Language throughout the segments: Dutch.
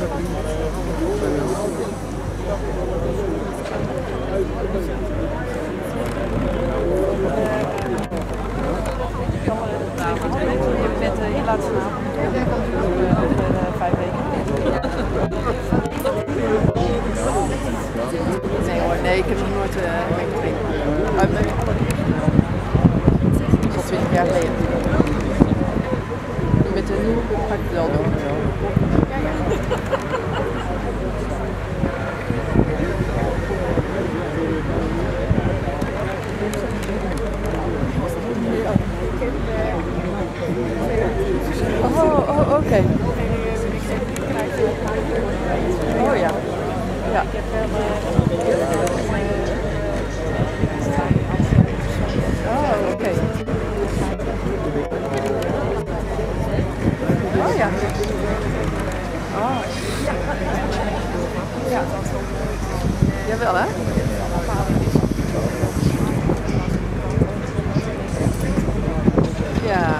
Met je laatste naam. Over 5 weken. Nee hoor, nee, ik heb nog nooit meegedronken. Al 20 jaar geleden. Met de nieuwe ga ik het wel doen. Oh, oké. Oh ja. Ja. Oh, oké. Oh ja. Oh. Ja. Jawel hè? Ja.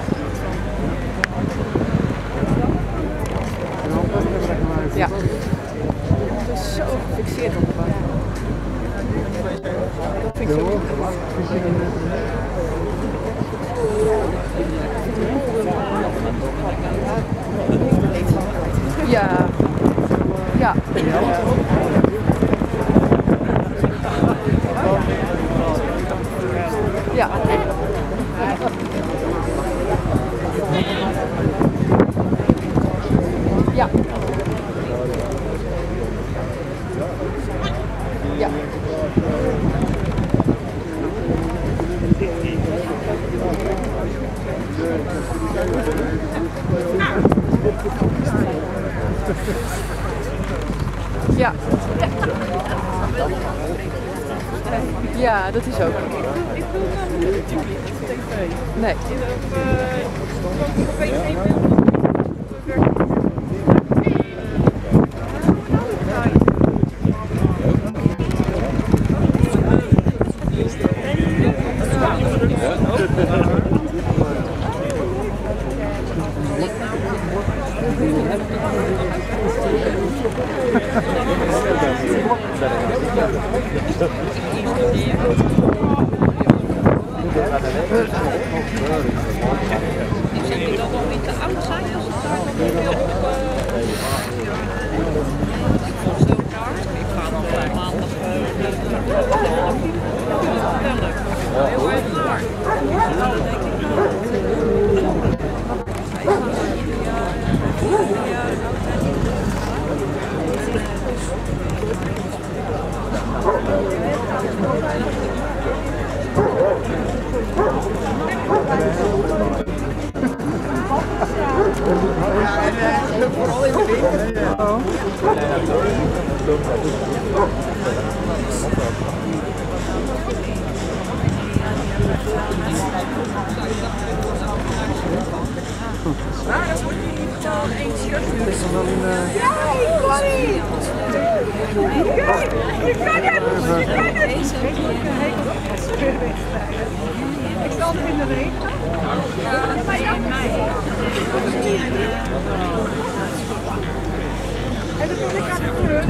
Ja. Het is zo gefixeerd op de bank. Dat vind ik zo ja. Ja. Ja. Ja. Ja. Ja. Ja, dat is ook. Nee. Zou dat nog niet te oud zijn als het daar nog niet op? Ik vond het zo raar. Ik ga nog maandag heel erg raar. Vooral in de winter. Oh. Maar dat wordt niet gewoon één shirt. Het is dan wel een... Ja, Connie! Kijk, ik kan het! Ik zal er in de regen. Ja, maar in mei. En dan wil ik aan de kleur.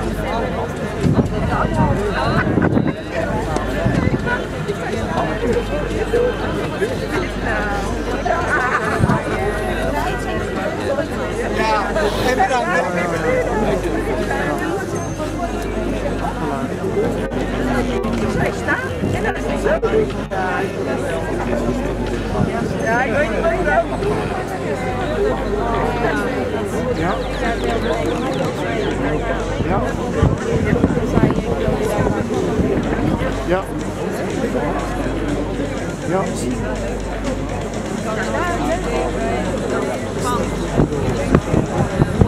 Ja. Ja, en bedankt. Ja, ik weet niet wat ik wil. Ja. Ja. Ja. Ja. Ja.